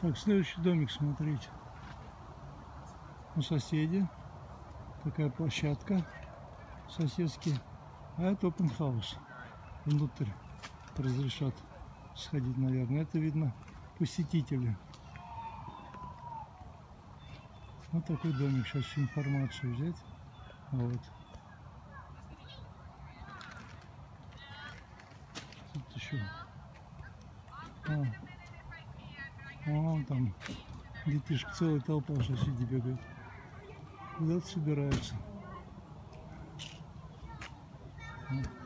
Так, следующий домик, смотрите. У соседей такая площадка соседский. А это open house. Внутрь разрешат сходить, наверное. Это видно посетители. Вот такой домик. Сейчас всю информацию взять. Вот. Тут еще. Вон там детишки, целая толпа соседей бегает. Куда-то собираются.